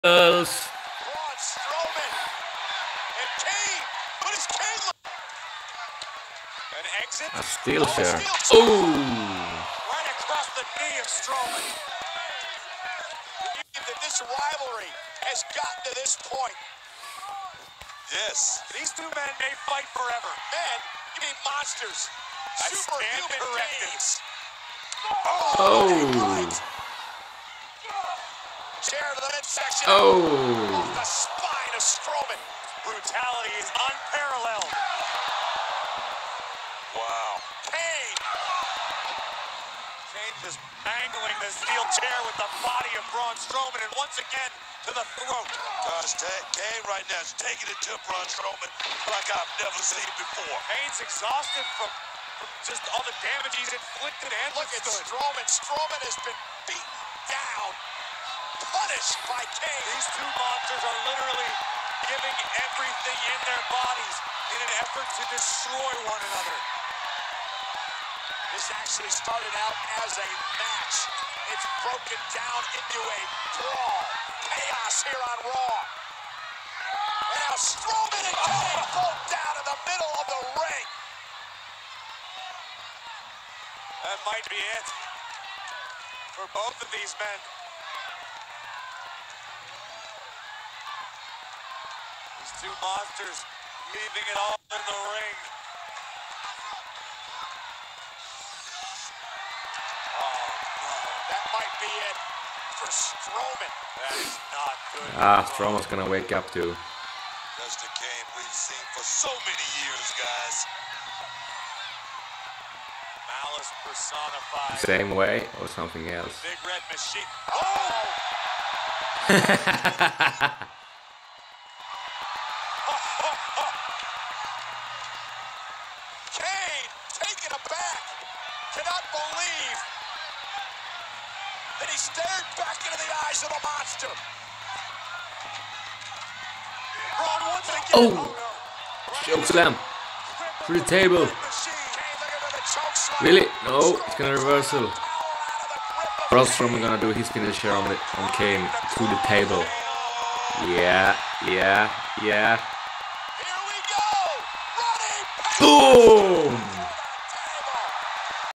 Braun Strowman and Kane. What is Kane? An exit. A steel chair. Oh! Right across the knee of Strowman. That this rivalry has gotten to this point. Yes. These two men may fight forever. Men, you mean monsters. Superhuman beings. Oh! Chair to the midsection. Oh! Off the spine of Strowman. Brutality is unparalleled. Wow. Kane. Kane just mangling the steel chair with the body of Braun Strowman, and once again to the throat. Gosh, Kane right now is taking it to Braun Strowman like I've never seen before. Kane's exhausted from just all the damage he's inflicted and look at Strowman. Strowman has been beaten down, punished by Kane. These two monsters are literally giving everything in their bodies in an effort to destroy one another. This actually started out as a match. It's broken down into a brawl. Chaos here on Raw. And now Strowman and Kane both down in the middle of the ring. That might be it for both of these men. These two monsters leaving it all in the ring. Oh, no. That might be it for Strowman. That is not good. Strowman's gonna wake up too. That's the game we've seen for so many years, guys. Malice personified. Same way or something else. Big red machine. Oh! Kane, taken aback, cannot believe that he stared back into the eyes of the monster. Braun once again. Oh! Chokeslam through the table. Really? No, it's gonna reversal. Braun Strowman gonna do his finisher on Kane through the table. Yeah. Here we go. Running. Boom!